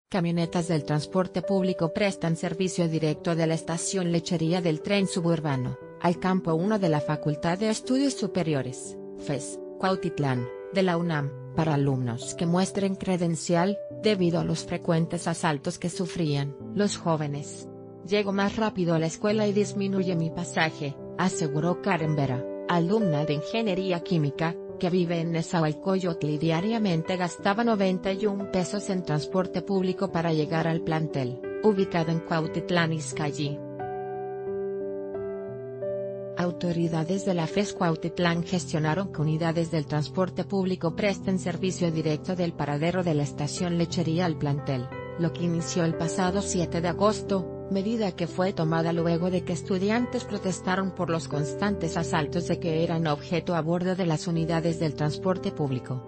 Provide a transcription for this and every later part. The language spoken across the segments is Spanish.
Camionetas del transporte público prestan servicio directo de la estación Lechería del tren suburbano, al Campo 1 de la Facultad de Estudios Superiores, FES, Cuautitlán, de la UNAM, para alumnos que muestren credencial, debido a los frecuentes asaltos que sufrían los jóvenes. Llego más rápido a la escuela y disminuye mi pasaje, aseguró Karen Vera, alumna de Ingeniería Química, que vive en Nezahualcóyotl y diariamente gastaba 91 pesos en transporte público para llegar al plantel, ubicado en Cuautitlán Izcalli. Autoridades de la FES Cuautitlán gestionaron que unidades del transporte público presten servicio directo del paradero de la estación Lechería al plantel, lo que inició el pasado 7 de agosto, medida que fue tomada luego de que estudiantes protestaron por los constantes asaltos de que eran objeto a bordo de las unidades del transporte público.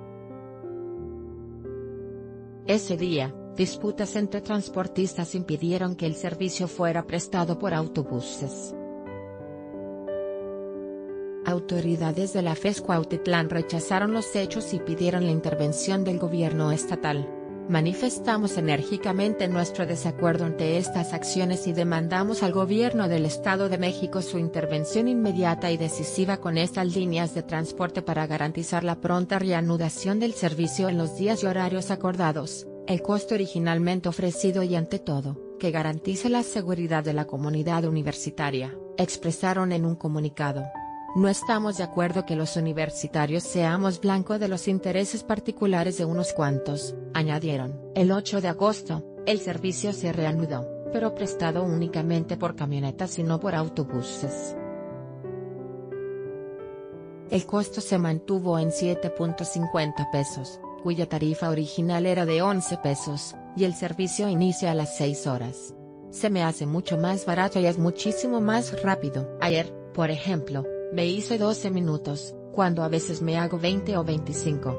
Ese día, disputas entre transportistas impidieron que el servicio fuera prestado por autobuses. Autoridades de la FES Cuautitlán rechazaron los hechos y pidieron la intervención del gobierno estatal. Manifestamos enérgicamente nuestro desacuerdo ante estas acciones y demandamos al gobierno del Estado de México su intervención inmediata y decisiva con estas líneas de transporte para garantizar la pronta reanudación del servicio en los días y horarios acordados, el costo originalmente ofrecido y ante todo, que garantice la seguridad de la comunidad universitaria, expresaron en un comunicado. No estamos de acuerdo que los universitarios seamos blanco de los intereses particulares de unos cuantos, añadieron. El 8 de agosto, el servicio se reanudó, pero prestado únicamente por camionetas y no por autobuses. El costo se mantuvo en 7.50 pesos, cuya tarifa original era de 11 pesos, y el servicio inicia a las 6 horas. Se me hace mucho más barato y es muchísimo más rápido. Ayer, por ejemplo, me hice 12 minutos, cuando a veces me hago 20 o 25.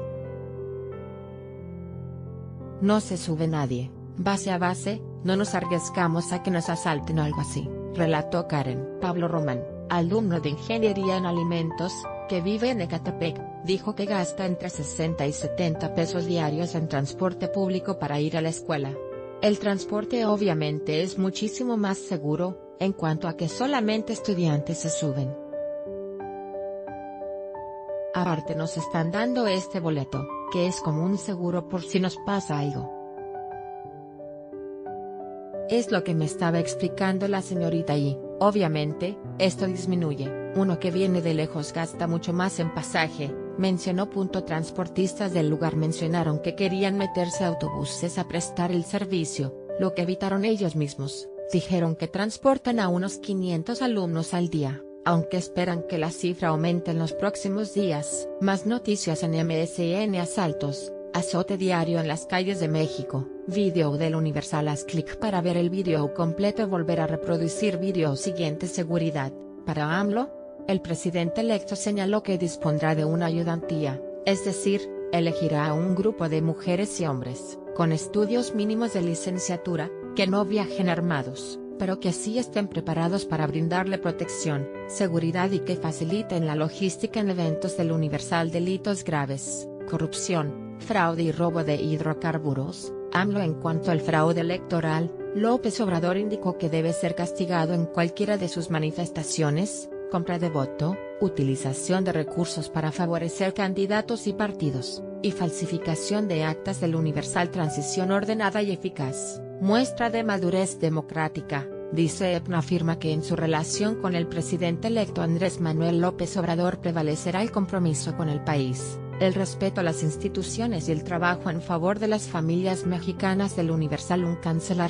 No se sube nadie, base a base, no nos arriesgamos a que nos asalten o algo así, relató Karen. Pablo Román, alumno de Ingeniería en Alimentos, que vive en Ecatepec, dijo que gasta entre 60 y 70 pesos diarios en transporte público para ir a la escuela. El transporte obviamente es muchísimo más seguro, en cuanto a que solamente estudiantes se suben. Aparte nos están dando este boleto, que es como un seguro por si nos pasa algo. Es lo que me estaba explicando la señorita y, obviamente, esto disminuye, uno que viene de lejos gasta mucho más en pasaje, mencionó. Transportistas del lugar mencionaron que querían meterse a autobuses a prestar el servicio, lo que evitaron ellos mismos. Dijeron que transportan a unos 500 alumnos al día, aunque esperan que la cifra aumente en los próximos días. Más noticias en MSN. Asaltos, azote diario en las calles de México. Video del Universal. Haz clic para ver el video completo. Volver a reproducir video siguiente. Seguridad. Para AMLO, el presidente electo señaló que dispondrá de una ayudantía, es decir, elegirá a un grupo de mujeres y hombres, con estudios mínimos de licenciatura, que no viajen armados, pero que sí estén preparados para brindarle protección, seguridad y que faciliten la logística en eventos del Universal. Delitos graves, corrupción, fraude y robo de hidrocarburos. AMLO. En cuanto al fraude electoral, López Obrador indicó que debe ser castigado en cualquiera de sus manifestaciones, compra de voto, utilización de recursos para favorecer candidatos y partidos, y falsificación de actas del Universal. Transición ordenada y eficaz, muestra de madurez democrática, dice EPNA. Afirma que en su relación con el presidente electo Andrés Manuel López Obrador prevalecerá el compromiso con el país, el respeto a las instituciones y el trabajo en favor de las familias mexicanas. Del Universal. Un cancelar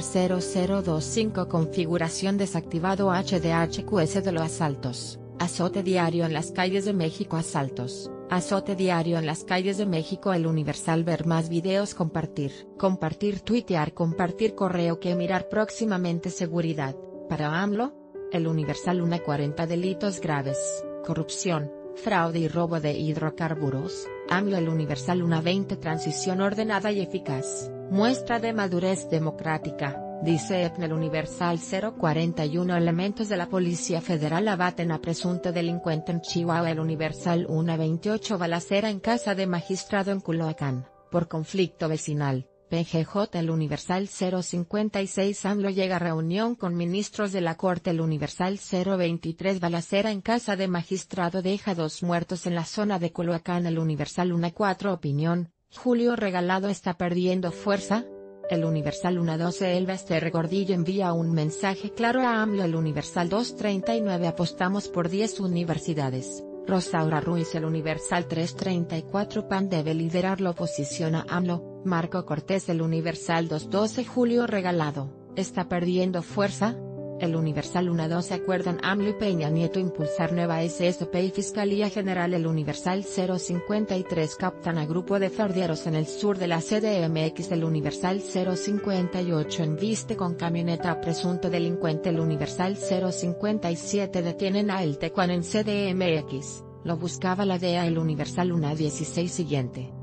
0025. Configuración desactivado. HDHQS de los asaltos, azote diario en las calles de México. Asaltos, azote diario en las calles de México. El Universal. Ver más videos. Compartir, tuitear, compartir correo que mirar próximamente. Seguridad, para AMLO, el Universal. 1:40. Delitos graves, corrupción, fraude y robo de hidrocarburos, AMLO. El Universal. 1:20. Transición ordenada y eficaz, muestra de madurez democrática, dice EPNA. El Universal. 041. Elementos de la Policía Federal abaten a presunto delincuente en Chihuahua. El Universal. 1:28. Balacera en casa de magistrado en Culhuacán, por conflicto vecinal. PGJ. El Universal 056 AMLO llega a reunión con ministros de la Corte. El Universal 023 balacera en casa de magistrado deja 2 muertos en la zona de Culhuacán. El Universal 14 opinión, Julio Regalado está perdiendo fuerza. El Universal 112 Elba Ester Gordillo envía un mensaje claro a AMLO. El Universal 239 apostamos por 10 universidades. Rosaura Ruiz. El Universal 334 PAN debe liderar la oposición a AMLO. Marco Cortés. El Universal 212 Julio Regalado, ¿está perdiendo fuerza? El Universal 112 acuerdan AMLO y Peña Nieto impulsar nueva SSP y Fiscalía General. El Universal 053 captan a grupo de farderos en el sur de la CDMX. El Universal 058 embiste con camioneta a presunto delincuente. El Universal 057 detienen a El Tecuán en CDMX, lo buscaba la DEA. El Universal 116 siguiente.